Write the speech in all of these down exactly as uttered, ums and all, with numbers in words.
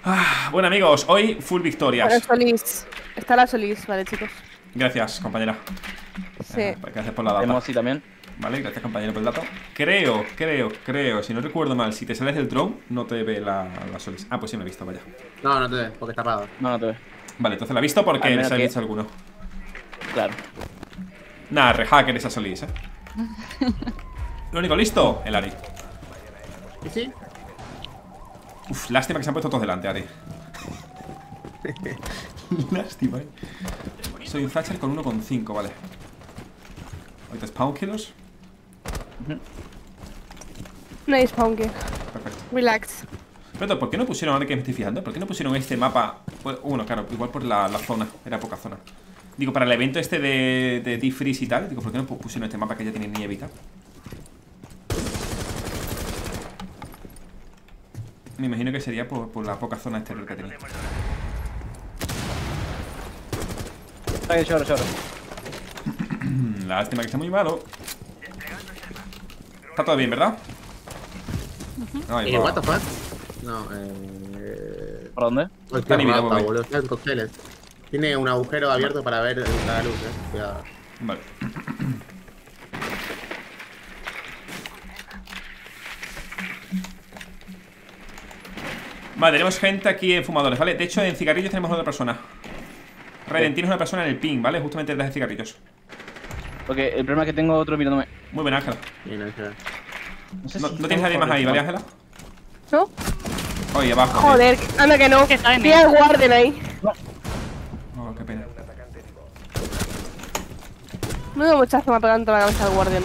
Ah, bueno, amigos, hoy full victorias. Bueno, Solís. Está la Solís, vale, chicos. Gracias, compañera. Sí. Eh, gracias por la data. Tenemos así también. Vale, gracias, compañero, por el dato. Creo, creo, creo, si no recuerdo mal, si te sales del drone, no te ve la, la Solís. Ah, pues sí me he visto, vaya. No, no te ve, porque está apagado. No, no te ve. Vale, entonces la he visto porque Al les menos ha que- visto alguno. Claro. Nah, rehacker esa Solís, eh. Lo único listo, el Ari. ¿Y sí? Uf, lástima que se han puesto todos delante, Ari. Lástima, eh. Soy un Thatcher con uno coma cinco, vale. Ahorita spawn kills. No hay spawn kill. Perfecto. Relax. Pero, ¿por qué no pusieron, ahora que me estoy fijando, por qué no pusieron este mapa? Pues, bueno, claro, igual por la, la zona, era poca zona. Digo, para el evento este de, de Deep Freeze y tal, digo, ¿por qué no pusieron este mapa que ya tiene nieve y tal? Me imagino que sería por, por la poca zona exterior que tenía. Ay, lloro, lloro. Lástima que esté muy malo. Está todo bien, ¿verdad? Ay, Eh, va. what the fuck? No, eh... ¿Por dónde? Está ni vida, mapa, güey. boludo. Está en cócteles. Tiene un agujero abierto para ver la luz, eh. Cuidado. Vale. Vale, tenemos gente aquí en fumadores, ¿vale? De hecho, en cigarrillos tenemos otra persona. Raiden, tienes una persona en el ping, ¿vale? Justamente detrás de cigarrillos. Porque el problema es que tengo otro mirándome. Muy buena, Ángela. Y no, ya. No sé No, si no tienes nadie más ahí, ¿vale, Ángela? ¿No? Oye, abajo. tío. Joder, anda que no. Que está en Tiene el Warden ahí. Oh, qué pena. Menudo muchacho me ha pegado en toda la cabeza al Warden.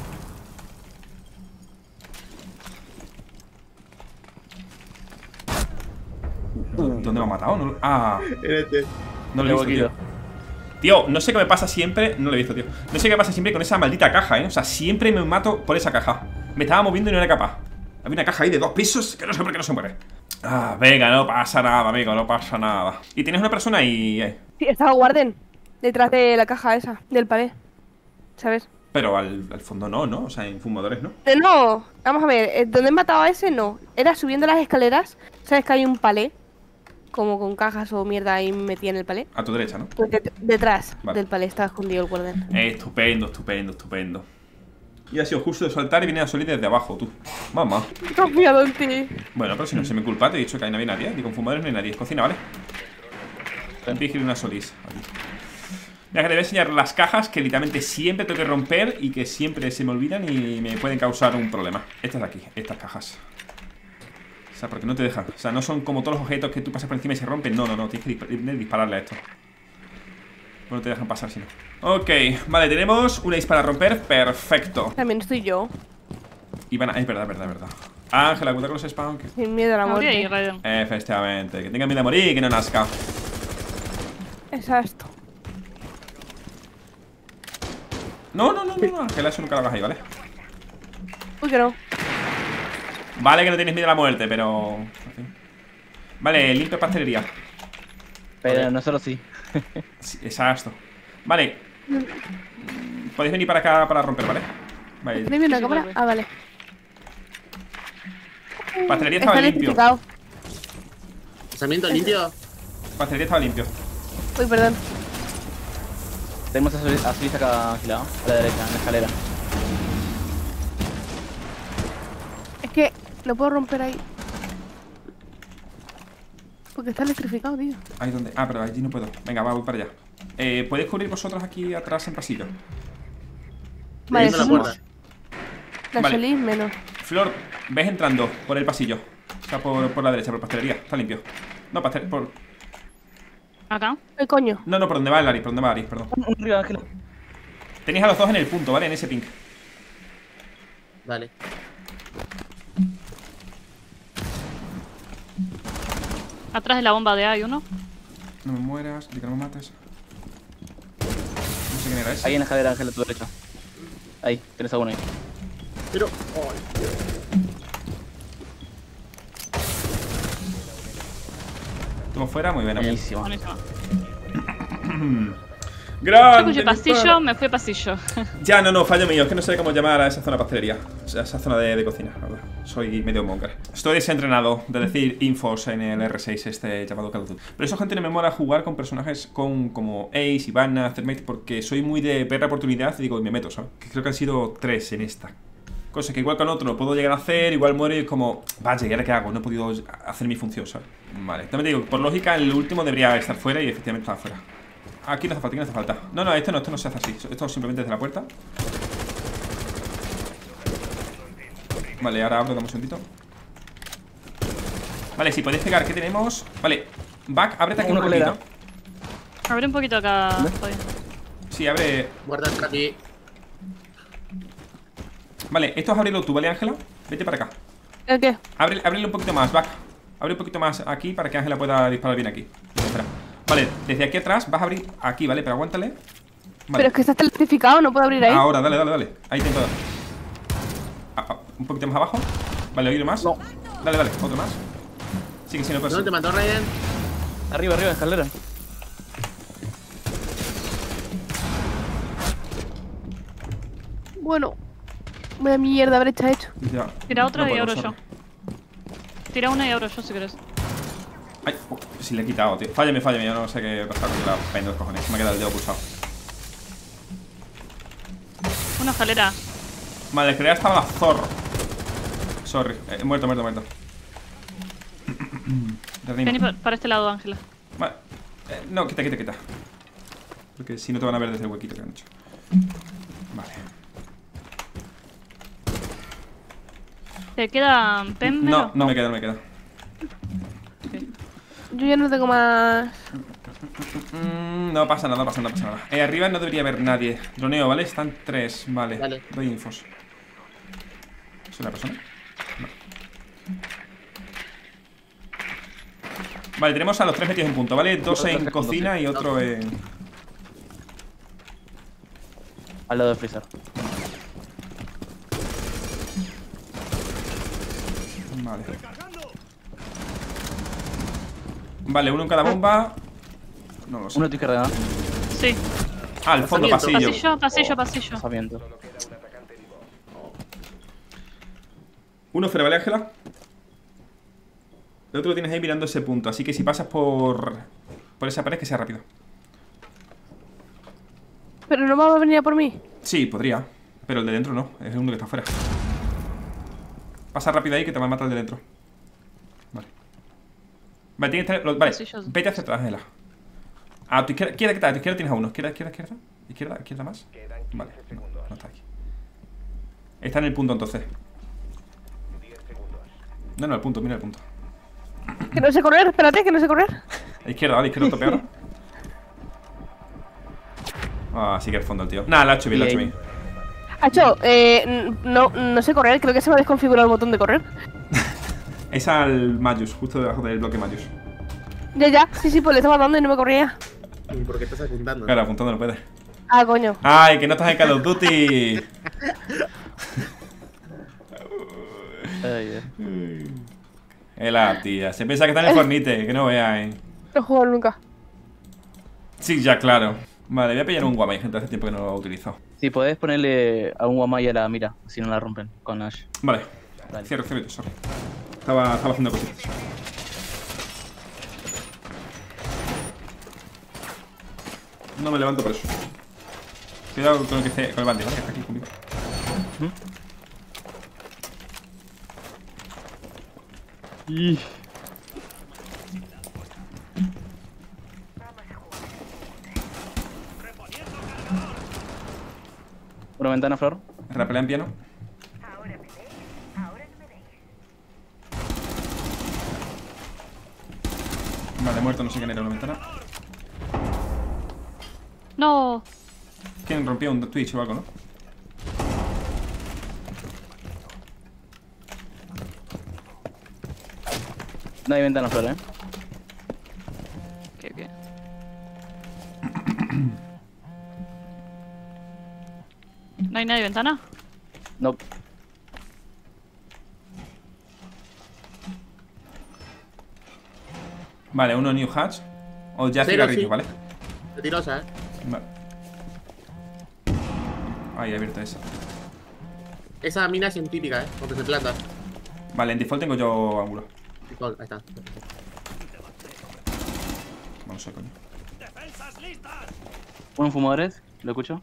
¿Dónde me ha matado? No lo- Ah, Este. no lo he visto, tío. Tío, no sé qué me pasa siempre. No lo he visto, tío. No sé qué me pasa siempre con esa maldita caja, ¿eh? O sea, siempre me mato por esa caja. Me estaba moviendo y no era capaz. Había una caja ahí de dos pisos que no sé por qué no se muere. Ah, venga, no pasa nada, amigo, no pasa nada. Y tienes una persona ahí, eh, Sí, estaba Warden. Detrás de la caja esa, del palé. ¿Sabes? pero al, al fondo no, ¿no? O sea, en fumadores no. Eh, no, vamos a ver. eh, Donde he matado a ese, no. Era subiendo las escaleras. ¿Sabes que hay un palé? Como con cajas o mierda ahí metida en el palé. A tu derecha, ¿no? Pues det- detrás Vale. del palé estaba escondido el Warden. Eh, estupendo, estupendo, estupendo. Y ha sido justo de saltar y viene a salir desde abajo, tú. Mamá. He confiado en ti. Bueno, pero si no se me culpa, te he dicho que ahí no había nadie. Digo, con fumadores no hay nadie. Cocina, ¿vale? Vigil una Solís. Aquí. Mira, que te voy a enseñar las cajas que literalmente siempre tengo que romper y que siempre se me olvidan y me pueden causar un problema. Estas de aquí, estas cajas. O sea, porque no te dejan. O sea, no son como todos los objetos que tú pasas por encima y se rompen. No, no, no. Tienes que disp- dispararle a esto. Pues no te dejan pasar si no. Ok, vale, tenemos una dispara a romper. Perfecto. También estoy yo. Y van a... Es verdad, es verdad, es verdad. Ángela, cuidado con los spawn. Que... Sin miedo a la Morí ahí, muerte. Raiden. Efectivamente. Que tenga miedo a morir y que no nazca. Exacto. No, no, no, no, no. Ángela, eso nunca lo hagas ahí, ¿vale? Uy, que no. Vale que no tienes miedo a la muerte, pero... en fin. Vale, limpio pastelería. Pero nosotros sí. Sí, exacto. Vale. Podéis venir para acá para romper, ¿vale? Vale. ¿Tenéis una Sí, cámara? vuelve. Ah, vale. Pastelería estaba Está limpio. electrificado. ¿Lanzamiento limpio? Pastelería estaba limpio. Uy, perdón. Tenemos a Solís a Solís acá agilado. A la derecha, en la escalera. Es que no puedo romper ahí. Porque está electrificado, tío. Ahí donde. Ah, pero allí no puedo. Venga, va, voy para allá. Eh, ¿podéis cubrir vosotros aquí atrás en pasillo? Vale, Abriendo la somos puerta. la Vale. Solís menos. Flor, ves entrando por el pasillo. O sea, por, por la derecha, por pastelería. Está limpio. No, pastel, por... Acá. ¿Qué coño? No, no, por donde va el Aris, por donde va Aris, perdón. Un arriba, Ángela. Tenéis a los dos en el punto, ¿vale? En ese ping. Dale. Atrás de la bomba de A hay uno. No me mueras, di que no me mates. No sé quién era ese. Ahí en la escalera, Ángela, a tu derecha. Ahí, tienes a uno ahí. Pero... Ay, Dios. Estuvo fuera, muy bien, amigo. Buenísimo. Buenísimo. ¡Grande! escuché pasillo, me fui a pasillo. Ya, no, no, fallo mío. Es que no sé cómo llamar a esa zona pastelería. O sea, esa zona de, de cocina. La verdad. Soy medio monger. Estoy desentrenado de decir infos en el R seis este llamado Call of Duty. Pero eso, gente, no me mola jugar con personajes con como Ace, Ivana, Thermite, porque soy muy de ver la oportunidad y digo, y me meto, ¿sabes? Que creo que han sido tres en esta. Cosa que igual con otro lo puedo llegar a hacer, igual muere y es como, vaya, ¿y ahora qué hago? No he podido hacer mi función, ¿sabes? Vale, también te digo, por lógica, el último debería estar fuera y efectivamente está fuera. Aquí no hace falta, aquí no hace falta. No, no, esto no, esto no se hace así. Esto simplemente desde la puerta. Vale, ahora abro, dame un segundito. Vale, si podéis pegar, ¿qué tenemos? Vale, back, ábrete aquí un poquito. Abre un poquito acá, Fabi. Sí, abre. Guarda por aquí. Vale, esto es abrirlo tú, ¿vale, Ángela? Vete para acá. ¿El qué? Abre, ábrele un poquito más, back. Abre un poquito más aquí para que Ángela pueda disparar bien aquí. Espera. Vale, desde aquí atrás vas a abrir aquí, ¿vale? Pero aguántale. Vale. Pero es que está electrificado, no puedo abrir ahí. Ahora, dale, dale, dale. Ahí te puedo dar. Ah, ah, un poquito más abajo. Vale, oír más. No. Dale, dale, otro más. Sí, que sí, no puedes. ¿Dónde te mató Ryan? Arriba, arriba, escalera. Bueno. Vaya mierda haber hecho hecho. Ya. Tira otra No y puedo, abro sorry. yo. Tira una y abro yo si querés. Ay, oh, sí le he quitado, tío. Fállame, fállame. Yo no sé qué pasa con la peña de los cojones. Me ha quedado el dedo pulsado. Una escalera. Vale, que ya estaba zorro. Sorry. Eh, muerto, muerto, muerto. Vení pa- para este lado, Ángela. Vale. Eh, no, quita, quita, quita. Porque si no te van a ver desde el huequito que han hecho. Vale. ¿Te queda Pem? No, Melo? no me queda, no me queda. Yo ya no tengo más. Mm, no pasa nada, no pasa nada, no pasa nada. Eh, arriba no debería haber nadie. Droneo, ¿vale? Están tres, vale. Vale. Doy infos. ¿Soy una persona? No. Vale, tenemos a los tres metidos en punto, ¿vale? Dos en cocina y otro en... Al lado del freezer. Vale. Vale, uno en cada bomba. No lo sé. Uno a tu izquierda, ¿no? Sí. Ah, al fondo, Lanzamiento. pasillo. Pasillo, pasillo, pasillo. Lanzamiento. Uno fuera, ¿vale, Ángela? El otro lo tienes ahí mirando ese punto. Así que si pasas por... Por esa pared, que sea rápido. Pero no va a venir a por mí. Sí, podría. Pero el de dentro no. Es el uno que está afuera. Pasa rápido ahí que te va a matar el de dentro. Vale. Vale, tienes tres... Vale, Pasillos. vete hacia atrás, Ángela. A tu izquierda, izquierda, a tu izquierda tienes a uno. Izquierda, izquierda, izquierda. Izquierda, izquierda más. Vale, no, no está aquí. Está en el punto entonces. No, no, el punto, mira el punto. Que no sé correr, espérate, que no sé correr. A la izquierda, vale, izquierda, tope ahora. Ah, sí que es fondo el tío. Nada, lo ha hecho bien, lo ha hecho bien. Hacho, eh, n- no, no sé correr, creo que se me ha desconfigurado el botón de correr. Es al Magius, justo debajo del bloque Magius. Ya, ya, sí, sí, pues le estaba dando y no me corría. ¿Y por qué estás apuntando? Claro, apuntando no puedes. Ah, coño. Ay, que no estás en Call of Duty. Ay, Dios. Es la tía. Se piensa que está en el Fornite, que no veáis. No he jugado nunca. Sí, ya, claro. Vale, voy a pillar un Guamai, gente, hace tiempo que no lo utilizo. Si podés ponerle a un guamay a la mira, si no la rompen con Ash. Vale, Dale. cierro, cierro, sorry. Estaba, estaba haciendo cositas. No me levanto por eso. Cuidado con el que esté, con el bandit, ¿vale? Que está aquí conmigo. Y... Una ventana, Flor. Rapelea en piano. Vale, muerto, no sé quién era una ventana. No. ¿Quién rompió un Twitch o algo, no? No hay ventana, Flor, eh. ¿Qué, qué? ¿No hay nadie ventana? No. Vale, uno New Hatch. O ya Cero, cigarrillo, sí. ¿vale? Mentirosa, eh. Vale. Ahí, he abierto esa. Esa mina es científica, eh, porque se planta. Vale, en default tengo yo ángulo. Ahí está. Vamos a coño. Buen fumadores, lo escucho.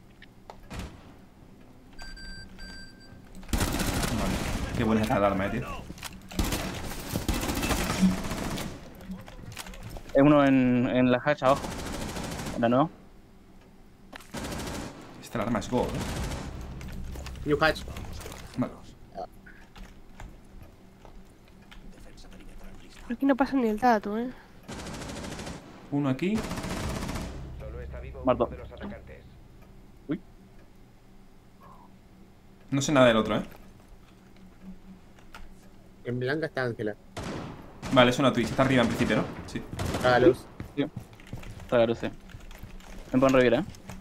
Vale. Qué buena es esta alarma, eh, tío. Hay uno en, en la hatch abajo. ¿La no? Esta alarma es gold, eh. New hatch. Vale. Aquí no pasa ni el dato, eh. Uno aquí. Muerto. Uy. No sé nada del otro, eh. En blanca está Ángela. Vale, es una Twitch. Está arriba en principio, ¿no? Sí. Apaga luz. Sí. Está claro, sí. Me pueden revivir, eh.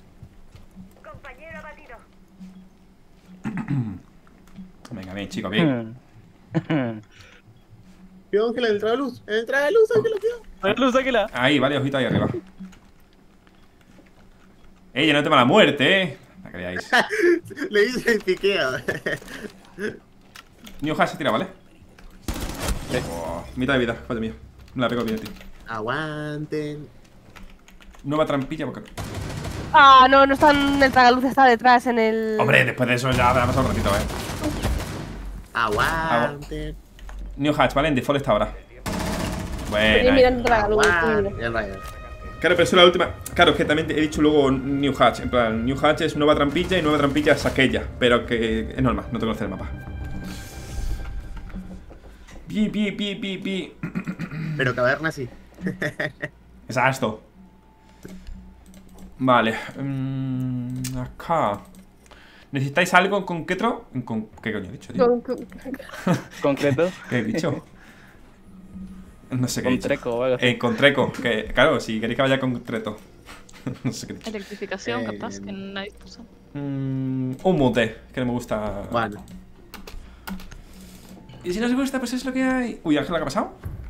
Venga, bien, chicos, bien. Cuidado, Ángela, en el tragaluz. En el tragaluz, Ángela, cuidado. Luz, sáquela. Ahí, vale, ojito ahí arriba. Ella no tema la muerte, eh. La creáis. Le hice el piqueo. New Hash se tira, ¿vale? Sí. Oh, mitad de vida, fallo mío. Me la pego bien, tío. Aguanten. Nueva trampilla porque... Ah, no, no está en el tragaluz, está detrás en el. Hombre, después de eso ya me ha pasado un ratito, eh. Aguanten. New Hatch, ¿vale? En default está ahora. Estoy Bueno. mirando el tragaluz. Aguanten. Bien, Ryan. Claro, pero eso es la última. Claro, es que también he dicho luego New Hatch. En plan, New Hatch es nueva trampilla y nueva trampilla es aquella. Pero que es normal, no te conoces el mapa. Pi, pi, pi, pi, pi. Pero caverna sí. Exacto. Vale. mm, acá. ¿Necesitáis algo en concreto? ¿En con... ¿Qué coño he dicho, tío? Con- con- Concreto. ¿Qué he dicho? No sé qué he Con dicho. treco o algo así. Eh, con treco. Que, claro, si queréis que vaya con treto. No sé qué he dicho. Electrificación, Eh, capaz, que nadie usa. Mm, un mute, que no me gusta. Bueno. Y si no os gusta, pues es lo que hay. Uy, Ángela, ¿qué ha pasado?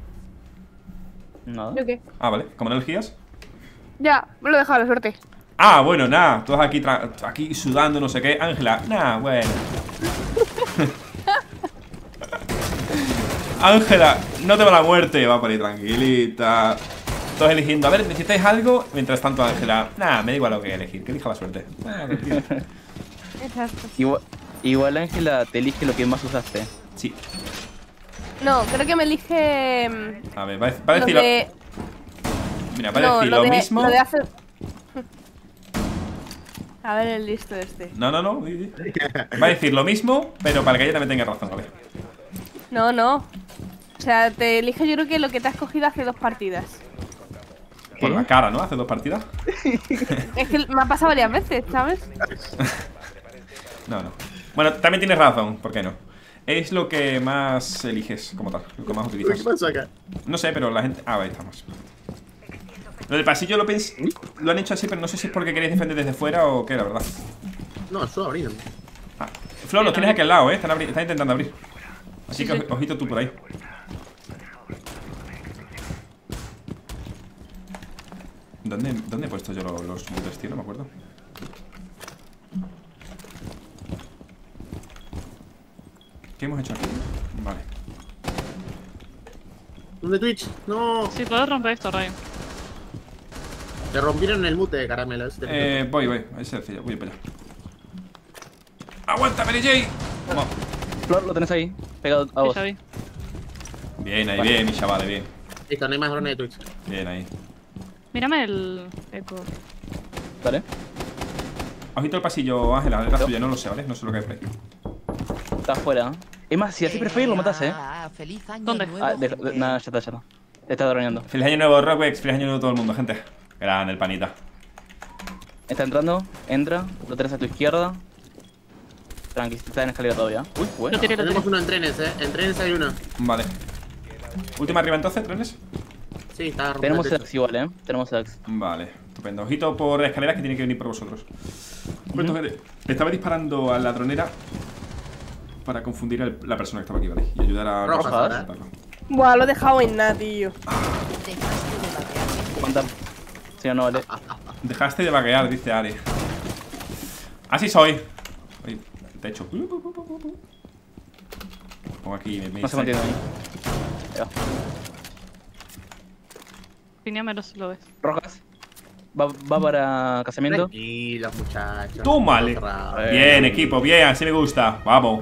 Nada. ¿Yo qué? Ah, vale. ¿Como no elegías? Ya, me lo he dejado a la suerte. Ah, bueno, nada. Todos aquí, tra- aquí sudando, no sé qué. Ángela, nada, bueno. Ángela, no te va la muerte. Va por ahí tranquilita. Todos eligiendo. A ver, ¿necesitáis algo? Mientras tanto, Ángela, nada, me da igual lo que elegir. Que elija la suerte. Ah, tranquilo. Exacto. Igual, igual Ángela te elige lo que más usaste. Sí. No, creo que me elige. mm, A ver, va a, va a lo decir lo, de. Mira, va a No, decir lo lo de, mismo. lo de hace. A ver el listo este. No, no, no. di, di. Va a decir lo mismo, pero para que ella también tenga razón, a ver. No, no. O sea, te elige yo creo que lo que te has cogido hace dos partidas. Por la cara, ¿no? Hace dos partidas. Es que me ha pasado varias veces, ¿sabes? No, no. Bueno, también tienes razón, ¿por qué no? Es lo que más eliges como tal, lo que más Uy, ¿qué utilizas. pasó acá? No sé, pero la gente... Ah, ahí estamos. Lo del pasillo lo pens... Lo han hecho así, pero no sé si es porque queréis defender desde fuera o qué, la verdad. No, yo abrí. Ah, Flo, los tienes aquí al lado, ¿eh? Están, abri- están intentando abrir. Así Sí, que sí. ojito tú por ahí. ¿Dónde, ¿Dónde he puesto yo los, los mutes, tío? No me acuerdo. ¿Qué hemos hecho aquí? Vale. ¿Dónde Twitch? No. Sí, puedes romper esto, Ryan. Le rompieron el mute de caramelo. ese te- Eh, voy, voy. Ahí se decía, voy para allá. ¡Aguanta, Mary Jane! Vamos. Flor, lo tenés ahí, pegado a Sí, vos. ya vi. Bien, ahí, bien, mi chavales, bien. Listo, no hay más drones de Twitch. Bien, ahí. Mírame el eco. Vale. Ojito el pasillo, Ángela, detrás tuya, no lo sé, ¿vale? No sé lo que es por ahí. Está afuera. Es más, si así prefieres lo matas, eh. Ah, feliz año ¿Dónde? nuevo, Ah, de- de- gente. nada, ya está, ya está. Está droneando. Feliz año nuevo, Rockwex. Feliz año nuevo a todo el mundo, gente. Grande el panita. Está entrando, entra, lo tenés a tu izquierda. Tranqui, está en escalera todavía. Uy, bueno. Lo tiré, lo tiré. Tenemos uno en trenes, eh. En trenes hay uno. Vale. Última arriba entonces, trenes. Sí, está rompiendo Tenemos el el techo. ax igual, eh. Tenemos el ax. Vale, estupendo. Ojito por escaleras que tiene que venir por vosotros. Bueno, gente, estaba disparando a la dronera para confundir a la persona que estaba aquí, ¿vale? Y ayudar a Rojas, a ¿verdad? matarlo. Buah, lo he dejado en nada, tío. Dejaste de batear. ¿Cuánta? Si no, no vale. Dejaste de vaguear, dice Ari. Así soy. Ahí, el techo. Pongo aquí. Me, me No se mantiene ahí. Ahí va. Piñamelo si lo ves. Rojas. Va, va para casamiento. Tranquilos, muchachos. Tómale. Todo cerrado. Eh. Bien, equipo, bien, así me gusta. Vamos.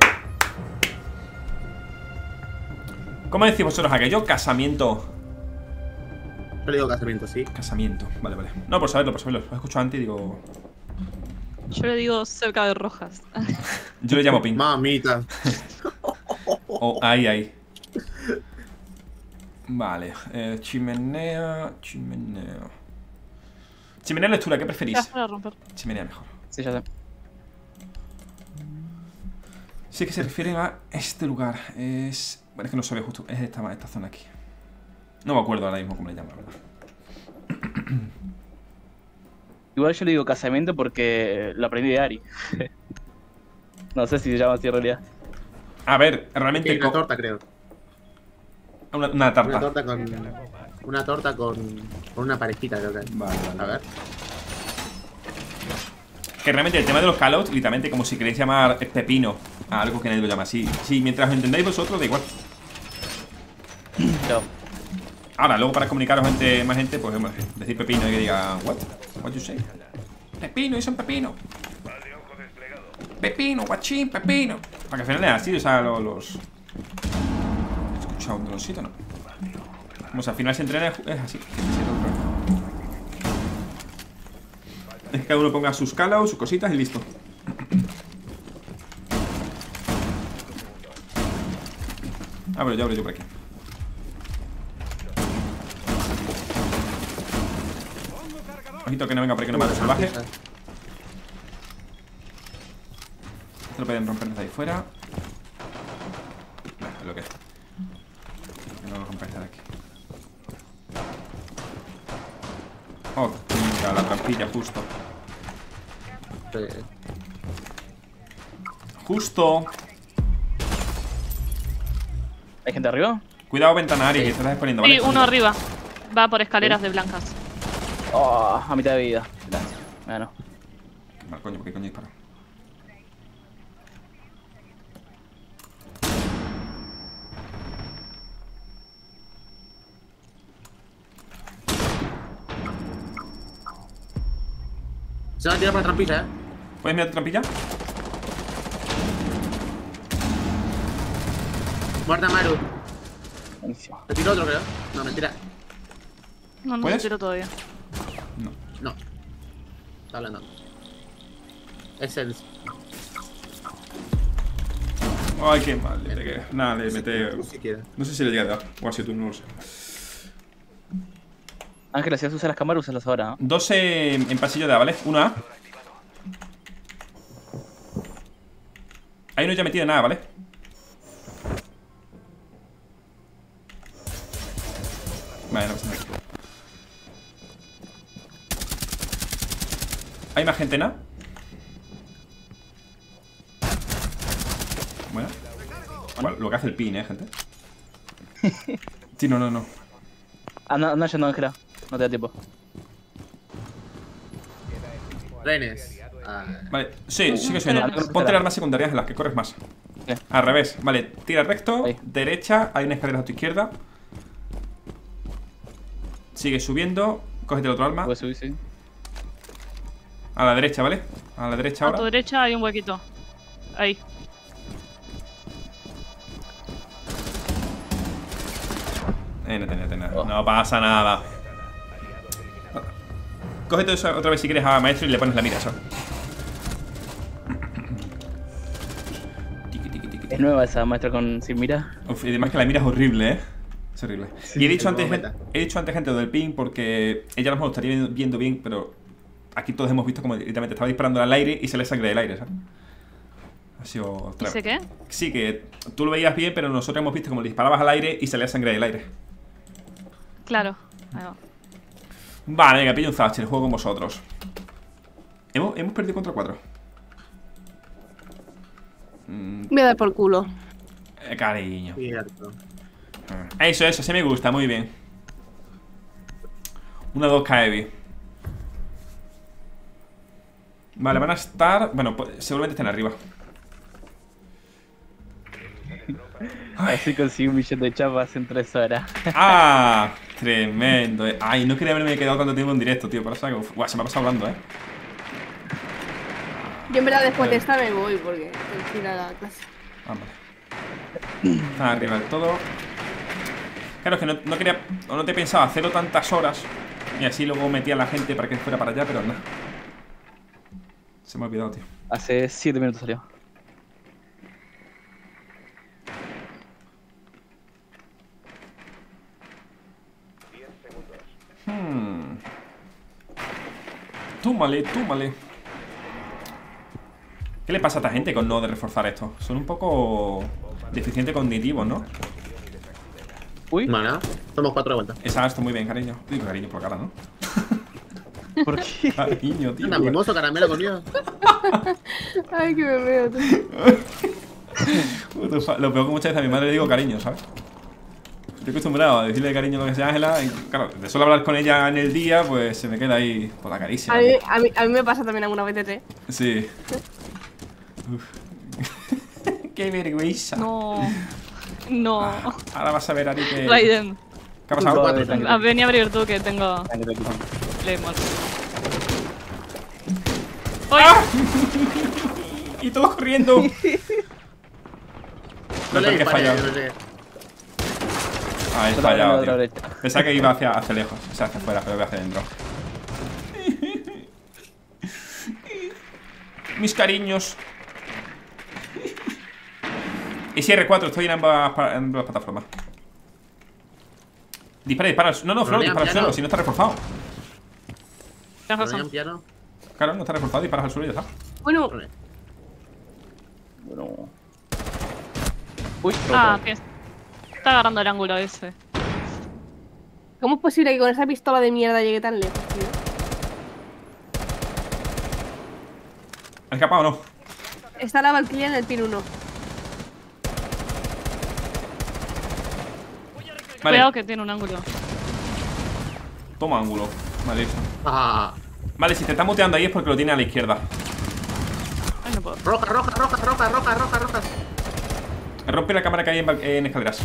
¿Cómo decís vosotros aquello? Casamiento. Yo le digo casamiento, sí. Casamiento, vale, vale. No, por saberlo, por saberlo. Lo he escuchado antes y digo. Yo le digo cerca de Rojas. Yo le llamo ping. Mamita. Oh, ahí, ahí. Vale. Eh, chimenea. Chimenea. Chimenea o lectura, ¿qué preferís? Ya para romper. Chimenea mejor. Sí, ya sé. Sí que se refieren a este lugar. Es. Bueno, es que no sabía justo. Es esta, esta zona aquí. No me acuerdo ahora mismo cómo le llamo, la verdad. Igual yo le digo casamiento porque lo aprendí de Ari. No sé si se llama así en realidad. A ver, realmente. Hay una co- torta, creo. Una, una tarta. Una torta con. Una torta con. Con una parejita, creo que hay. Vale, vale. A ver. Que realmente el tema de los callouts, literalmente, como si queréis llamar pepino a algo que nadie lo llama así. Sí, mientras lo entendáis vosotros, da igual. Chao. Ahora, luego para comunicaros entre más gente, pues hombre, decir pepino y que diga, what? What you say? Pepino, es un pepino. Pepino, guachín, pepino. Para que al final es así, o sea, los. los... ¿He escuchado un droncito, no? Como si al final se entrena, es así. Es que cada uno ponga sus callouts, sus cositas y listo. Abro yo, abro yo por aquí. Ojito que no venga por aquí, no mate salvaje. Esto lo pueden romper desde ahí fuera. Bueno, es lo que es. Que no lo rompáis de aquí. Oh, mira, la trampilla justo. Sí. Justo. ¿Hay gente arriba? Cuidado, ventana, Ari, que te estás exponiendo, Sí, ¿vale? uno arriba. Va por escaleras de blancas. Oh, a mitad de vida. Gracias. Bueno. Vale, coño, ¿por qué coño disparo? Se va a tirar por la trampilla, eh. ¿Puedes mirar tu trampilla? Muerta Maru. Buenísimo. Te tiró otro, creo. No, mentira. No, no ¿Puedes? se tiró todavía. No. No. Está hablando. Es el. Ay, qué mal, le pegué. Nada, le mete. Ni siquiera. No sé si le llega a dar. O ha sido tú, no lo sé. Ángela, si vas a usar las cámaras, úsalas ahora. ¿eh? Dos en, en pasillo de A, ¿vale? Uno A. Ahí no ya metido nada, ¿vale? Vale, no pasa nada. ¿Hay más gente en A? Bueno. Bueno, lo que hace el pin, ¿eh, gente? Sí, no, no, no. Anda, anda yendo, Ángela. No te da tiempo. Renes. Ah, Vale, sí, sigue subiendo. espera, Ponte las armas secundarias en las que corres más. ¿Qué? Al revés, vale, tira recto, Ahí. derecha, hay una escalera a tu izquierda. Sigue subiendo, cógete el otro arma. Puedes subir, sí. A la derecha, ¿vale? A la derecha A tu ahora. derecha hay un huequito. Ahí. Eh, no tenía, tenía. Oh. No pasa nada. Cógete eso otra vez si quieres a maestro y le pones la mira, eso. Tiki, tiki, tiki, tiki. Es nueva esa maestra con sin mira. Uf, y además que la mira es horrible, ¿eh? Es horrible. Y he dicho, como antes, meta. he dicho antes, gente, lo del ping, porque ella a lo mejor estaría viendo, viendo bien, pero aquí todos hemos visto como directamente estaba disparando al aire y se le sangre del aire, ¿sabes? Ha sido... ¿Dice qué? Sí, que tú lo veías bien, pero nosotros hemos visto como le disparabas al aire y se le sangre del aire. Claro. Ahí va. Vale, venga, pillo un Thatcher, juego con vosotros. Hemos, hemos perdido contra cuatro. Mm, Me da por culo. eh, cariño. cierto. Ah, Eso, eso, sí me gusta, muy bien. Una dos K E V. Vale, van a estar... Bueno, pues, seguramente estén arriba. Así conseguí un millón de chapas en tres horas. ¡Ah! Tremendo. eh. Ay, no quería haberme quedado tanto tiempo en directo, tío. Por eso que... Guau, se me ha pasado hablando, ¿eh? Yo en verdad después de esta me voy porque tengo que ir a la clase. Vamos. Están arriba del todo. Claro, es que no, no quería... O no te pensaba hacerlo tantas horas y así luego metía a la gente para que fuera para allá, pero nada. Se me ha olvidado, tío. Hace siete minutos salió. Hmm. Túmale, túmale. ¿Qué le pasa a esta gente con no de reforzar esto? Son un poco deficientes cognitivos, ¿no? Uy, Mana, somos cuatro de vuelta. Exacto, muy bien, cariño. Digo cariño por la cara, ¿no? ¿por qué? Cariño, tío. Anda, mimoso caramelo conmigo. Ay, que me veo, tú. Puto fa- Lo peor que muchas veces a mi madre le digo cariño, ¿sabes? Estoy acostumbrado a decirle cariño lo que sea Ángela y claro, de solo hablar con ella en el día, pues se me queda ahí por la carísima. A mí, a, mí, a mí me pasa también alguna vez, Tete. Sí. Uf. Qué vergüenza. No. No. Ah, ahora vas a ver, Ari, que... Raiden. ¿Qué ha pasado? Culpa de Tanque. Ah, ven y abrir tú que tengo Sangre aquí. Claymore. ¡Ah! Y todos corriendo. No Lo le que he dispares, fallado. no sé. Ah, he Otra fallado, vez, otra tío. brecha. Pensaba que iba hacia, hacia lejos, o sea, hacia afuera, pero voy hacia adentro. Mis cariños. Y si R cuatro, estoy en ambas, pa- en ambas plataformas. Dispara, dispara. al su- No, no, Flor, Pero dispara al piano. suelo, si no está reforzado. Tienes ¿No hay razón. un piano? Claro, no está reforzado, disparas al suelo y ya está. Bueno, Vale. Bueno. Uy, Ah, roto. que está agarrando el ángulo ese. ¿cómo es posible que con esa pistola de mierda llegue tan lejos, tío? ¿Ha escapado o no? Está la Valkyria en el pin uno. Vale, Cuidado que tiene un ángulo. toma ángulo. Vale, listo. Ah, Vale, si te está muteando ahí es porque lo tiene a la izquierda. Ay, no puedo. roja, roja, roja, roja, roja, roja, roja. Rompe la cámara que hay en, bal- en escaleras.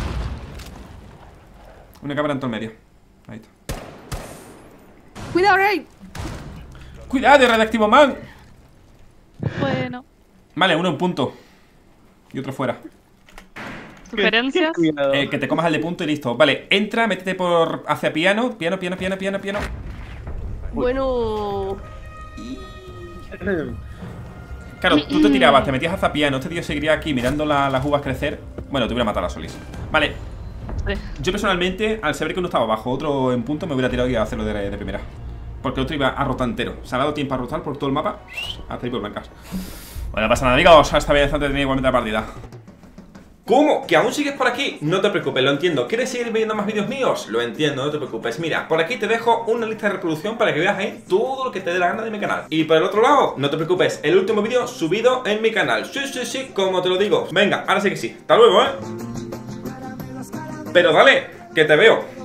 Una cámara en todo el medio. Ahí está. ¡Cuidado, Rey! ¡Cuidado, Radioactivo Man! Bueno. Vale, uno en punto. Y otro fuera. ¿Sugerencias? Cuidado. Eh, que te comas al de punto y listo. Vale, entra, métete por hacia piano. Piano, piano, piano, piano, piano. Bueno... Claro, tú te tirabas, te metías hacia piano. Este tío seguiría aquí mirando la- las uvas crecer. Bueno, te hubiera matado a Solís. Vale, Sí. yo personalmente, al saber que uno estaba abajo, otro en punto, me hubiera tirado y a hacerlo de, de primera. Porque el otro iba a rotar entero. Se ha dado tiempo a rotar por todo el mapa. Hasta ahí por blancas. Bueno, no pasa nada, amigos. Hasta bien, antes de tener igualmente la partida. ¿Cómo? ¿Que aún sigues por aquí? No te preocupes, lo entiendo. ¿Quieres seguir viendo más vídeos míos? Lo entiendo, no te preocupes. Mira, por aquí te dejo una lista de reproducción para que veas ahí todo lo que te dé la gana de mi canal. Y por el otro lado, no te preocupes, el último vídeo subido en mi canal. Sí, sí, sí, como te lo digo. Venga, ahora sí que sí. Hasta luego, ¿eh? Pero dale, que te veo.